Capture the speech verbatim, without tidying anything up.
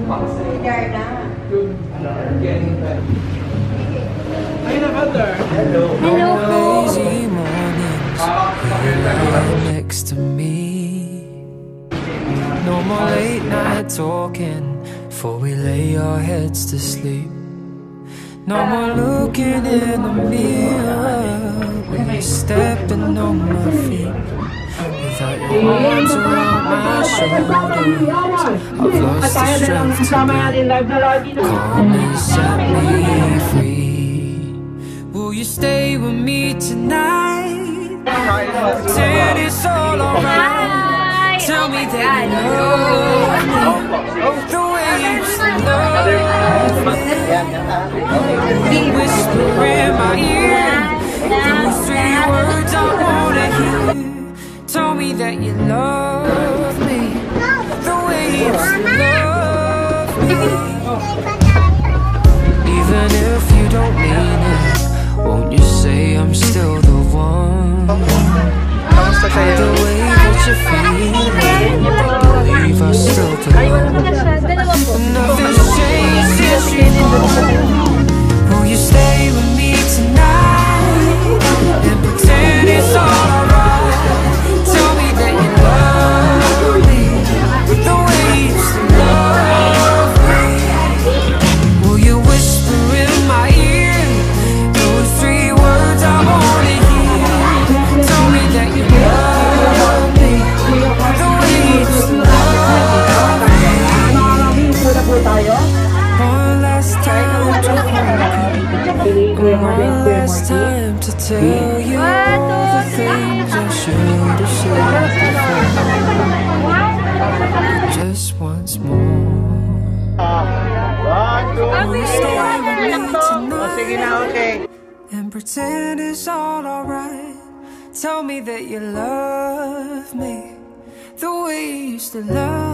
Hello. Lazy mornings next to me. No more late night talking before we lay our heads to sleep. No more looking in the mirror when you're stepping on my feet. Without your arms around my shoulders, I've lost the strength to breathe. Come and set me free. Will you stay with me tonight? Pretend it's all alright. Tell me that you love me the way you used to love me. Whisper in my ear those three words I wanna hear. Tell me that you love me the way you used to love me. Even if you don't mean it, won't you say I'm still the one? The way that you're feeling, believe I still belong. Nothing's changed since you've gone. Will you stay with me tonight and pretend it's all alright? Tell me that you love me the way you used to love me. Will you whisper in my ear those three words I wanna hear? Tell me that you love me the way you used to love me. One last time to hold you, one last time to tell you all the things I should have said before. Just once more. Will you stay with me tonight and pretend it's all alright? Tell me that you love me the way you used to love me.